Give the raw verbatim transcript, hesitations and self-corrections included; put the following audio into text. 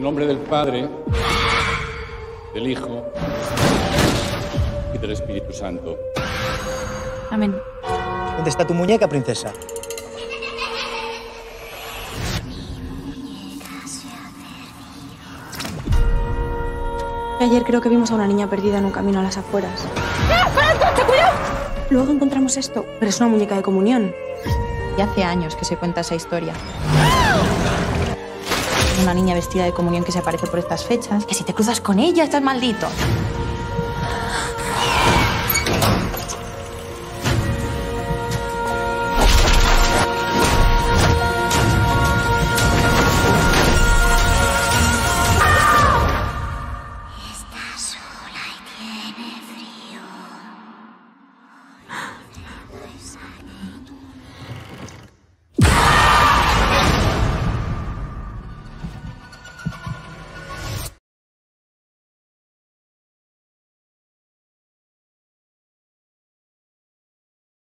En nombre del Padre, del Hijo y del Espíritu Santo. Amén. ¿Dónde está tu muñeca, princesa? Ayer creo que vimos a una niña perdida en un camino a las afueras. ¡Ah! ¡Para el coche, cuidado! Luego encontramos esto, pero es una muñeca de comunión. Y hace años que se cuenta esa historia. Una niña vestida de comunión que se aparece por estas fechas, que si te cruzas con ella estás maldito.